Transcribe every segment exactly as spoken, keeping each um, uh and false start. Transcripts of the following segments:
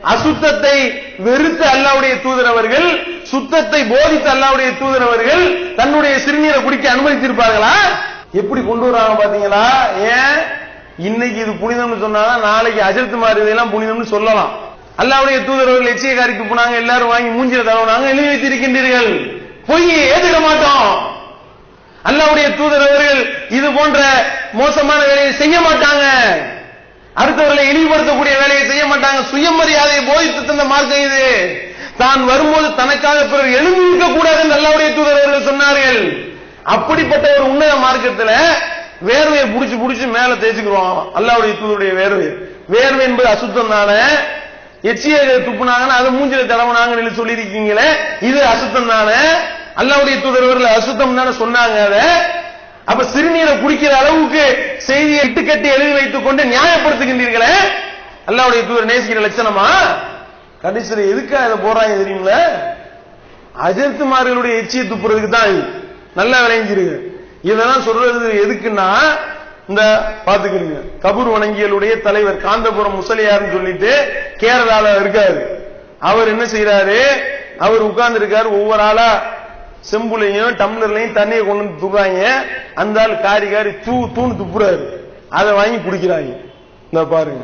அசுத்தத்தை வெறுத்த அல்லாஹ்வுடைய தூதர் அவர்கள், சுத்தத்தை போதித்த அல்லாஹ்வுடைய தூதர் அவர்கள் தன்னுடைய சிறுநீரை குடிக்க அனுமதித்திருப்பார்களா? எப்படி கொண்டு வராங்க பாத்தீங்களா? ஏன் இன்னைக்கு இது புனிதம்னு சொன்னாதான் நாளைக்கு அஜர்த்து மாதிரி இதெல்லாம் புனிதம்னு சொல்லலாம். அல்லாஹ்வுடைய தூதர் அவர்கள் எச்சியை காரி துப்புனாங்க, எல்லாரும் வாங்கி மூஞ்சில தடவுனாங்க, எழுதி வைத்திருக்கின்றீர்கள். பொய் ஏத்துக்க மாட்டோம். அல்லாஹ்வுடைய தூதர் அவர்கள் இது போன்ற மோசமான வேலையை செய்ய மாட்டாங்க. அடுத்தவர்களை இழிவுபடுத்தக்கூடிய வேலையை செய்ய மாட்டாங்க. சுயமரியாதையை போதித்து தந்த மார்க்கம் இது. தான் வரும்போது தனக்காக பிறர் எழுந்து நிற்க கூடாது என்று அல்லாஹ்வுடைய தூதர் அவர்கள் சொன்னார்கள். அப்படிப்பட்ட ஒரு உன்னத மார்க்கத்தில் வேர்வையை புடிச்சு புடிச்சு மேல தேய்ச்சிக்கிறோம். அல்லாஹ்வுடைய தூதருடைய வேர்வை வேர்வை என்பது அசுத்தம் தானே. எச்சியை துப்புனாங்கன்னு அதை மூஞ்சில தடவுனாங்கன்னு சொல்லி இருக்கீங்களே, இது அசுத்தம் தானே. அல்லாஹ்வுடைய தூதர் அவர்கள் அசுத்தம் தானே சொன்னாங்க. அதை அப்ப சிறுநீரை குடிக்கிற அளவுக்கு செய்தியை இட்டுக்கட்டி எழுதி வைத்துக் கொண்டு நியாயப்படுத்துகின்றீர்களே, அல்லாஹ்வுடைய தூதர் நேசிக்கிற லட்சணமா? கடைசியில் எதுக்காக இதை போறாங்க தெரியுங்களா? அஜர்த்துமார்களுடைய எச்சியை துப்புறதுக்கு தான். இது நல்லா விளங்கிருங்க. இதெல்லாம் சொல்றது எதுக்குன்னா, இந்த பாத்துக்கிறீங்க, கபூர் வணங்கியலுடைய தலைவர் காந்தபுரம் முசலியார்னு சொல்லிட்டு கேரளால இருக்காரு. அவர் என்ன செய்யறாரு, அவர் உட்கார்ந்து இருக்காரு, ஒவ்வொரு ஆளா செம்புலையும் டம்ளர்லையும் தண்ணியை கொண்டு வந்து துப்புறாங்க. அந்த ஆள் காரி காரி தூ தூணு துப்புறாரு, அதை வாங்கி குடிக்கிறாங்க. இந்த பாருங்க.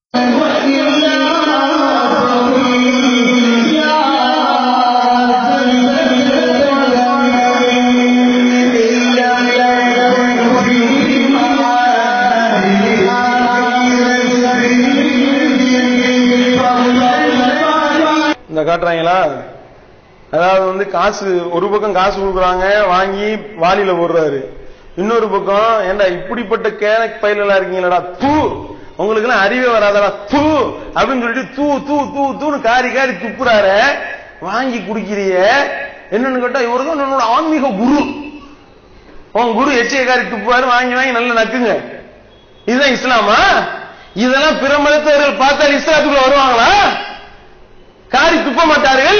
இந்த காட்டுறாங்களா? அதாவது வந்து காசு ஒரு பக்கம் காசு கொடுக்குறாங்க, வாங்கி வாலியில போடுறாரு. இன்னொரு பக்கம் ஏண்டா இப்படிப்பட்ட கேனக் பயிலா இருக்கீங்களா, தூ உங்களுக்கு எல்லாம் அறிவே வராதடா தூ அப்படின்னு சொல்லிட்டு தூ தூ தூ தூன்னு காரி காரி துப்புறாரு, வாங்கி குடிக்கிறிய. என்னன்னு கேட்டா, இவரு தான் என்னோட ஆன்மீக குரு. உன் குரு எச்சியை காரி துப்புவாரு, வாங்கி வாங்கி நல்லா நக்குங்க. இதுதான் இஸ்லாமா? இதெல்லாம் பிற மதத்தவர்கள் பார்த்தால் இஸ்லாத்துக்குள்ள வருவாங்களா? காரி துப்ப மாட்டார்கள்.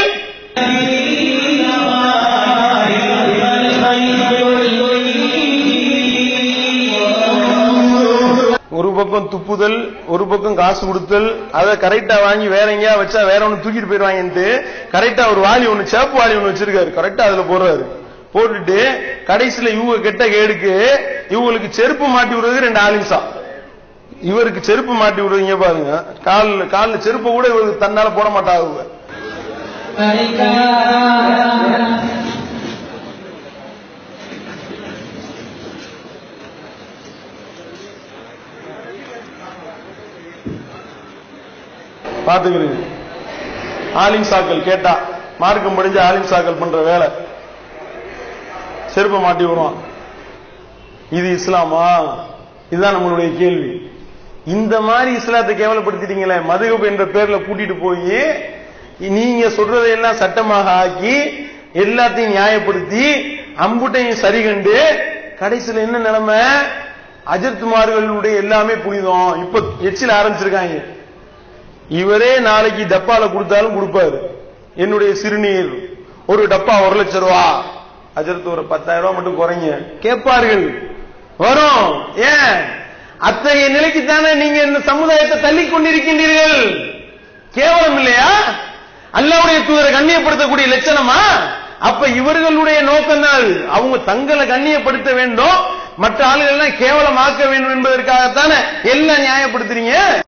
ஒரு பக்கம் துப்புதல், ஒரு பக்கம் காசு கொடுத்தல், அதை கரெக்டா வாங்கி வேற எங்கேயா வச்சா வேற ஒண்ணு தூக்கிட்டு போயிருவாங்க. கரெக்டா ஒரு வாலி ஒண்ணு, சேப்பு வாலி ஒண்ணு வச்சிருக்காரு, கரெக்டா அதுல போடுறாரு. போட்டுட்டு கடைசியில இவங்க கெட்ட கேடுக்கு இவங்களுக்கு செருப்பு மாட்டி விடுறது ரெண்டு ஆலிம்சா. இவருக்கு செருப்பு மாட்டி விடுறீங்க பாருங்க, கால் கால்ல செருப்பை கூட இவருக்கு தன்னால போட மாட்டாங்க. பாத்துக்கிறீங்க, ஆலிம் சாக்கள் கேட்டா மார்க்கம் படிஞ்ச ஆலிம் சாக்கள் பண்ற வேலை, செருப்பை மாட்டி விடுவான். இது இஸ்லாமா? இதுதான் நம்மளுடைய கேள்வி. இந்த மாதிரி இஸ்லாத்தை கேவலப்படுத்திட்டீங்களே, மதுஹப் என்ற பேர்ல கூட்டிட்டு போய் நீங்க சொல்றதையெல்லாம் சட்டமாக ஆக்கி எல்லாத்தையும் நியாயப்படுத்தி அம்புட்டையும் சரி கண்டு கடைசியில் என்ன நிலைமை? அஜர்த்துமார்களுடைய எல்லாமே புனிதம். இப்ப எச்சில ஆரம்பிச்சிருக்காங்க. இவரே நாளைக்கு டப்பால கொடுத்தாலும் கொடுப்பாரு. என்னுடைய சிறுநீர் ஒரு டப்பா ஒரு லட்சம் ரூபா, அஜர்த்து ஒரு பத்தாயிரம் ரூபாய் மட்டும் குறைங்க கேட்பார்கள். வரும். ஏன்? அத்தகைய நிலைக்குத்தானே நீங்க இந்த சமுதாயத்தை தள்ளி கொண்டிருக்கின்றீர்கள். கேவலம் இல்லையா? அல்லாஹ்வுடைய தூதரை கண்ணியப்படுத்தக்கூடிய லட்சணமா? அப்ப இவர்களுடைய நோக்கம் தான், அவங்க தங்களை கண்ணியப்படுத்த வேண்டும், மற்ற ஆளுகள் எல்லாம் கேவலமாக்க வேண்டும் என்பதற்காகத்தானே எல்லாம் நியாயப்படுத்துறீங்க.